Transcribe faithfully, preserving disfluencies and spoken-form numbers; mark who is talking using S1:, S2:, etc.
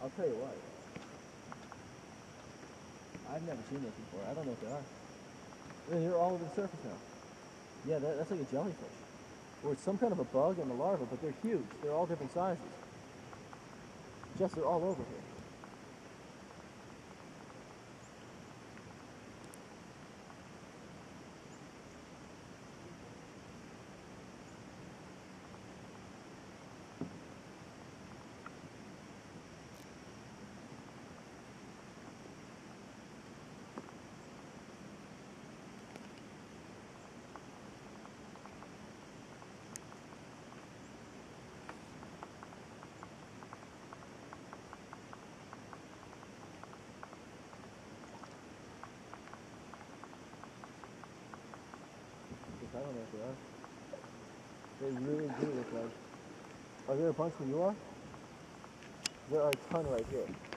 S1: I'll tell you what. I've never seen those before. I don't know what they are. They're all over the surface now. Yeah, that, that's like a jellyfish. Or it's some kind of a bug and a larva, but they're huge. They're all different sizes. Jess, they're all over here. I don't know what they are. They really do look like. Are there a bunch where you are? There are a ton right here.